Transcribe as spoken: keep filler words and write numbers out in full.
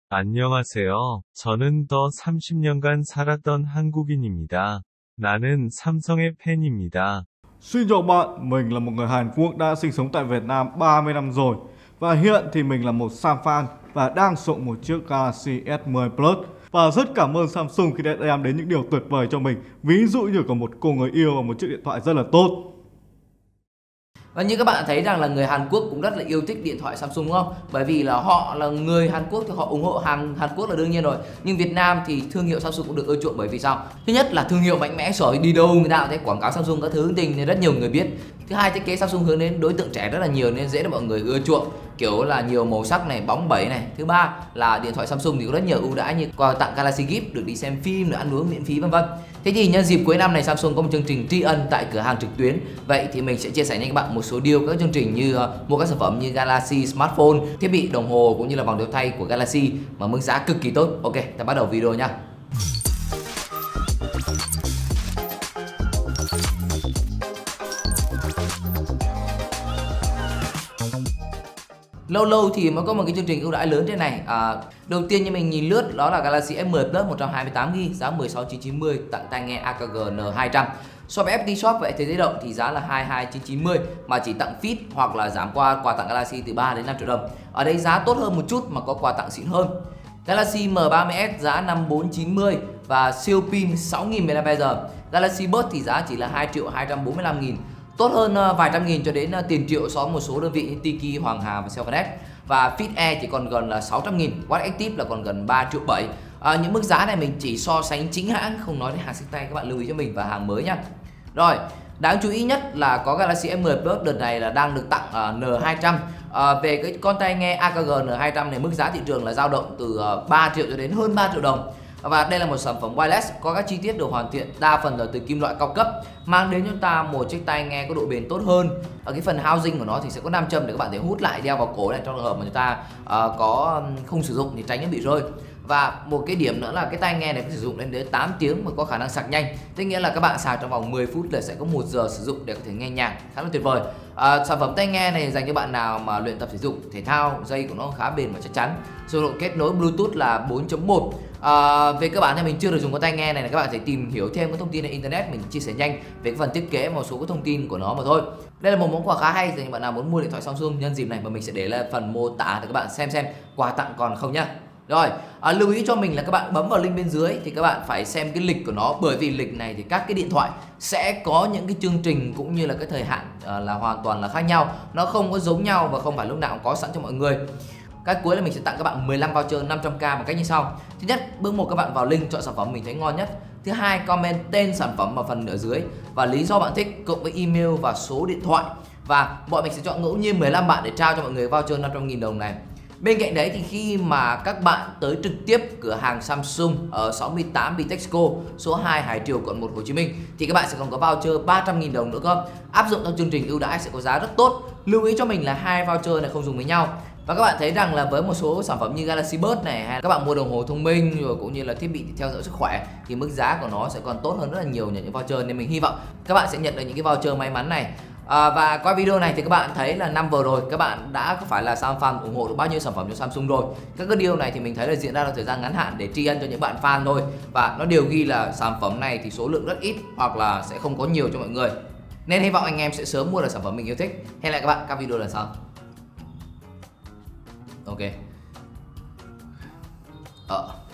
안녕하세요. 저는 더 삼십 년간 살았던 한국인입니다. 나는 삼성의 팬입니다. Xin chào bạn, mình là một người Hàn Quốc đã sinh sống tại Việt Nam ba mươi năm rồi. Và hiện thì mình là một Sam fan và đang sử dụng một chiếc Galaxy S mười Plus. Và rất cảm ơn Samsung khi đã đem đến những điều tuyệt vời cho mình. Ví dụ như có một cô người yêu và một chiếc điện thoại rất là tốt. Và như các bạn thấy rằng là người Hàn Quốc cũng rất là yêu thích điện thoại Samsung đúng không? Bởi vì là họ là người Hàn Quốc thì họ ủng hộ hàng Hàn Quốc là đương nhiên rồi. Nhưng Việt Nam thì thương hiệu Samsung cũng được ưa chuộng bởi vì sao? Thứ nhất là thương hiệu mạnh mẽ rồi, đi đâu người ta cũng thấy quảng cáo Samsung các thứ tình nên rất nhiều người biết. Thứ hai, thiết kế Samsung hướng đến đối tượng trẻ rất là nhiều nên dễ để mọi người ưa chuộng, kiểu là nhiều màu sắc này, bóng bẩy này. Thứ ba là điện thoại Samsung thì có rất nhiều ưu đãi như quà tặng Galaxy Gift, được đi xem phim, được ăn uống miễn phí vân vân. Thế thì nhân dịp cuối năm này Samsung có một chương trình tri ân tại cửa hàng trực tuyến. Vậy thì mình sẽ chia sẻ với các bạn một số điều các chương trình như uh, mua các sản phẩm như Galaxy Smartphone, thiết bị đồng hồ cũng như là vòng đeo tay của Galaxy mà mức giá cực kỳ tốt. Ok, ta bắt đầu video nha. Lâu lâu thì mới có một cái chương trình ưu đãi lớn thế này. À, đầu tiên như mình nhìn lướt đó là Galaxy S mười Plus một trăm hai mươi tám gi-ga-bai giá mười sáu nghìn chín trăm chín mươi, tặng tai nghe a ca giê N hai trăm. So với ép pê tê Shop vậy thế giới động thì giá là hai mươi hai nghìn chín trăm chín mươi mà chỉ tặng fit hoặc là giảm qua quà tặng Galaxy từ ba đến năm triệu đồng. Ở đây giá tốt hơn một chút mà có quà tặng xịn hơn. Galaxy M ba mươi S giá năm mươi bốn nghìn chín trăm chín mươi và siêu pin sáu nghìn mAh. Galaxy Buds thì giá chỉ là hai triệu hai trăm bốn mươi lăm nghìn, tốt hơn vài trăm nghìn cho đến tiền triệu so với một số đơn vị như Tiki, Hoàng Hà và Cellphone S. Và Fit Air chỉ còn gần là sáu trăm nghìn, Watch Active là còn gần ba triệu bảy. À, những mức giá này mình chỉ so sánh chính hãng, không nói đến hàng xách tay, các bạn lưu ý cho mình và hàng mới nhá. Rồi, đáng chú ý nhất là có Galaxy S mười Plus đợt này là đang được tặng uh, N hai trăm. À, về cái con tai nghe a ca giê N hai trăm này, mức giá thị trường là dao động từ uh, ba triệu cho đến hơn ba triệu đồng. Và đây là một sản phẩm wireless có các chi tiết được hoàn thiện đa phần là từ kim loại cao cấp, mang đến cho chúng ta một chiếc tai nghe có độ bền tốt hơn. Ở cái phần housing của nó thì sẽ có nam châm để các bạn thể hút lại đeo vào cổ này, trong trường hợp mà chúng ta uh, có không sử dụng thì tránh nó bị rơi. Và một cái điểm nữa là cái tai nghe này có sử dụng lên đến tám tiếng mà có khả năng sạc nhanh. Tức nghĩa là các bạn sạc trong vòng mười phút là sẽ có một giờ sử dụng để có thể nghe nhạc, khá là tuyệt vời. À, sản phẩm tai nghe này dành cho bạn nào mà luyện tập thể dục thể thao, dây của nó khá bền và chắc chắn. Sử dụng kết nối Bluetooth là bốn chấm một. À, về cơ bản thì mình chưa được dùng con tai nghe này, các bạn thể tìm hiểu thêm các thông tin trên internet, mình chia sẻ nhanh về cái phần thiết kế một số các thông tin của nó mà thôi. Đây là một món quà khá hay dành cho bạn nào muốn mua điện thoại Samsung nhân dịp này, và mình sẽ để lại phần mô tả để các bạn xem xem quà tặng còn không nhá. Rồi, à, lưu ý cho mình là các bạn bấm vào link bên dưới thì các bạn phải xem cái lịch của nó, bởi vì lịch này thì các cái điện thoại sẽ có những cái chương trình cũng như là cái thời hạn à, là hoàn toàn là khác nhau, nó không có giống nhau và không phải lúc nào cũng có sẵn cho mọi người. Cái cuối là mình sẽ tặng các bạn mười lăm voucher năm trăm k bằng cách như sau. Thứ nhất, bước một các bạn vào link chọn sản phẩm mình thấy ngon nhất. Thứ hai, comment tên sản phẩm vào phần ở dưới và lý do bạn thích cộng với email và số điện thoại. Và bọn mình sẽ chọn ngẫu nhiên mười lăm bạn để trao cho mọi người voucher năm trăm nghìn đồng này. Bên cạnh đấy thì khi mà các bạn tới trực tiếp cửa hàng Samsung ở sáu mươi tám Bitexco, số hai Hải Triều, quận một, Hồ Chí Minh thì các bạn sẽ còn có voucher ba trăm nghìn đồng nữa cơ. Áp dụng theo chương trình ưu đãi sẽ có giá rất tốt. Lưu ý cho mình là hai voucher này không dùng với nhau. Và các bạn thấy rằng là với một số sản phẩm như Galaxy Buds này, hay các bạn mua đồng hồ thông minh rồi cũng như là thiết bị theo dõi sức khỏe thì mức giá của nó sẽ còn tốt hơn rất là nhiều những voucher, nên mình hy vọng các bạn sẽ nhận được những cái voucher may mắn này. À, và qua video này thì các bạn thấy là năm vừa rồi các bạn đã có phải là Sam fan ủng hộ được bao nhiêu sản phẩm cho Samsung rồi. Các cái điều này thì mình thấy là diễn ra trong thời gian ngắn hạn để tri ân cho những bạn fan thôi, và nó đều ghi là sản phẩm này thì số lượng rất ít hoặc là sẽ không có nhiều cho mọi người, nên hy vọng anh em sẽ sớm mua được sản phẩm mình yêu thích. Hẹn lại các bạn các video lần sau. Ok. Ờ